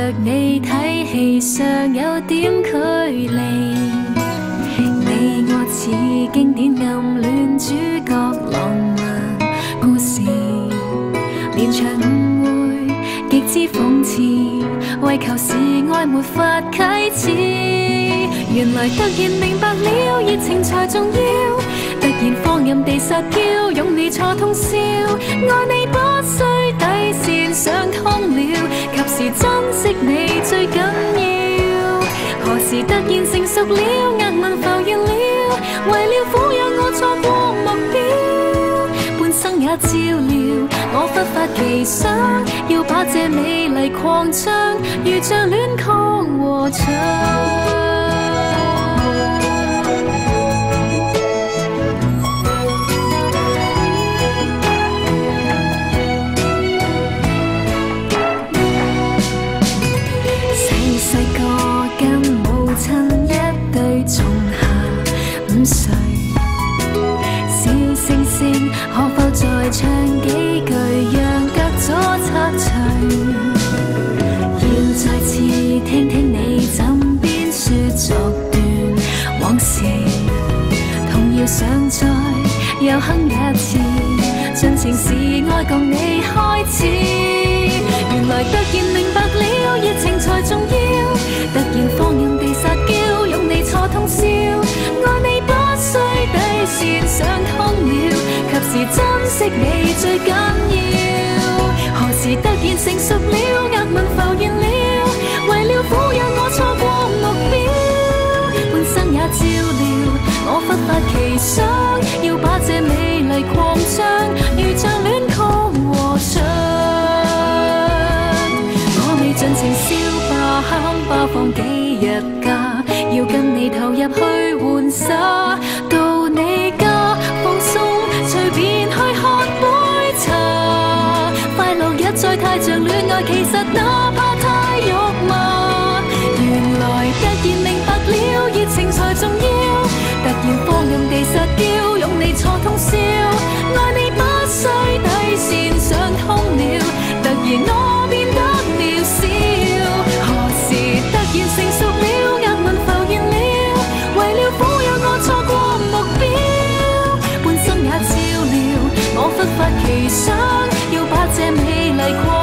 着你睇戲上有點距離，你我似經典暗戀主角浪漫故事，連場誤會極之諷刺，為求是愛沒法啟齒。原來突然明白了，熱情才重要。突然放任地撒嬌，擁你錯通宵，愛你不需底線想通了，及時珍惜你最緊要。何時突然成熟了，額紋浮現了，為了撫養我錯過目標，半生也照料，我忽發奇想，要把這美麗擴張，如像戀曲和唱。可否再唱幾句，讓隔阻拆除？要再次聽聽你枕邊說昨段往事，同樣想再又哼一次，盡情是愛共你開始。原來突然明白了，熱情才重要。突然放任地撒嬌，擁你錯通宵，愛你不需底線想通了，及時珍惜你最緊要。何時突然成熟了，額紋浮現了，為了撫養我錯過目標，半生也照料，我忽發奇想，要把這美麗擴張，如像戀曲和唱。我未盡情燒吧，慳吧放幾日假，要跟你投入去玩耍，到你家放鬆，隨便去喝杯茶。快樂一再太像戀愛，其實哪怕太肉麻。原來突然明白了，熱情才重要。突然放任地撒嬌，擁你錯通宵，愛你不需底線想通了，突然我變得渺小。何時突然成熟了，額紋浮現了，為了撫養我錯過目標，半生也照料，我忽發奇想，要把這美麗擴